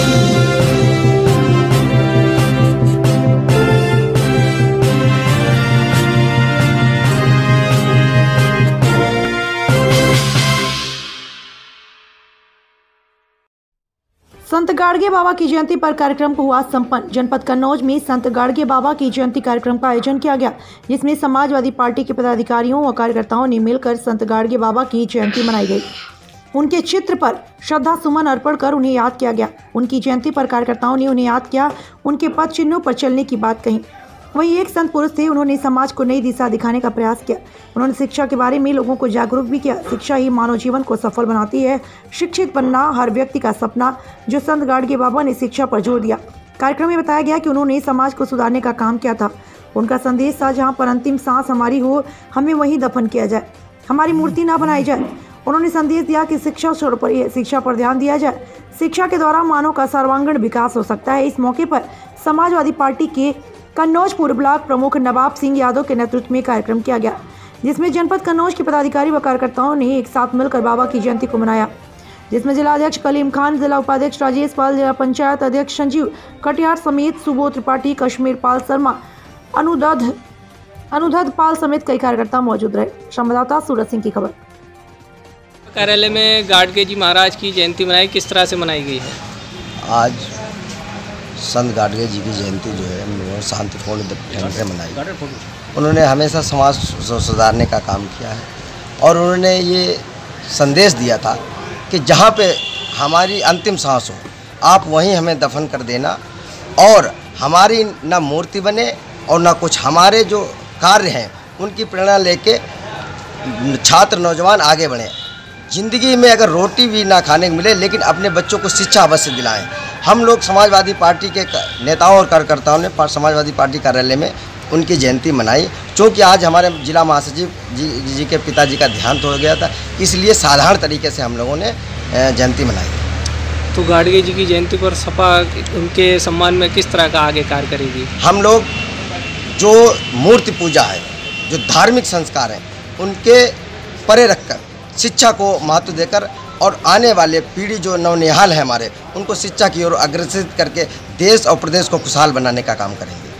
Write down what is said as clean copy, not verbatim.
संत गाडगे बाबा की जयंती पर कार्यक्रम को हुआ संपन्न। जनपद कन्नौज में संत गाडगे बाबा की जयंती कार्यक्रम का आयोजन किया गया, जिसमें समाजवादी पार्टी के पदाधिकारियों व कार्यकर्ताओं ने मिलकर संत गाडगे बाबा की जयंती मनाई गई। उनके चित्र पर श्रद्धा सुमन अर्पण कर उन्हें याद किया गया। उनकी जयंती पर कार्यकर्ताओं ने उन्हें याद किया, उनके पद चिन्हों पर चलने की बात कही। वहीं एक संत पुरुष थे, उन्होंने समाज को नई दिशा दिखाने का प्रयास किया। उन्होंने शिक्षा के बारे में लोगों को जागरूक भी किया। शिक्षा ही मानव जीवन को सफल बनाती है। शिक्षित बनना हर व्यक्ति का सपना, जो संत गाडगे बाबा ने शिक्षा पर जोर दिया। कार्यक्रम में बताया गया कि उन्होंने समाज को सुधारने का काम किया था। उनका संदेश था, जहाँ पर अंतिम सांस हमारी हो, हमें वहीं दफन किया जाए, हमारी मूर्ति ना बनाई जाए। उन्होंने संदेश दिया कि शिक्षा सर्वोपरि, शिक्षा पर ध्यान दिया जाए। शिक्षा के द्वारा मानव का सर्वांगीण विकास हो सकता है। इस मौके पर समाजवादी पार्टी के कन्नौज पूर्व ब्लॉक प्रमुख नवाब सिंह यादव के नेतृत्व में कार्यक्रम किया गया, जिसमें जनपद कन्नौज के पदाधिकारी व कार्यकर्ताओं ने एक साथ मिलकर बाबा की जयंती को मनाया, जिसमें जिला अध्यक्ष कलीम खान, जिला उपाध्यक्ष राजेश पाल, जिला पंचायत अध्यक्ष संजीव कटियार समेत सुबोध त्रिपाठी, कश्मीर पाल शर्मा, अनुदध पाल समेत कई कार्यकर्ता मौजूद रहे। संवाददाता सूरज सिंह की खबर। कार्यालय में गाडगे जी महाराज की जयंती मनाई, किस तरह से मनाई गई है? आज संत गाडगे जी की जयंती जो है शांतिपूर्ण ढंग से मनाई। उन्होंने हमेशा समाज सुधारने का काम किया है और उन्होंने ये संदेश दिया था कि जहाँ पे हमारी अंतिम सांस हो, आप वहीं हमें दफन कर देना और हमारी ना मूर्ति बने और ना कुछ। हमारे जो कार्य हैं उनकी प्रेरणा लेके छात्र नौजवान आगे बढ़ें। ज़िंदगी में अगर रोटी भी ना खाने को मिले, लेकिन अपने बच्चों को शिक्षा अवश्य दिलाएं। हम लोग समाजवादी पार्टी के नेताओं और कार्यकर्ताओं ने समाजवादी पार्टी कार्यालय में उनकी जयंती मनाई। क्योंकि आज हमारे जिला महासचिव जी के पिताजी का देहांत हो गया था, इसलिए साधारण तरीके से हम लोगों ने जयंती मनाई। तो गाडगे जी की जयंती पर सपा उनके सम्मान में किस तरह का आगे कार्य करेगी? हम लोग जो मूर्ति पूजा है, जो धार्मिक संस्कार हैं, उनके परे रखकर शिक्षा को महत्व देकर और आने वाले पीढ़ी जो नवनिहाल है हमारे, उनको शिक्षा की ओर अग्रसित करके देश और प्रदेश को खुशहाल बनाने का काम करेंगे।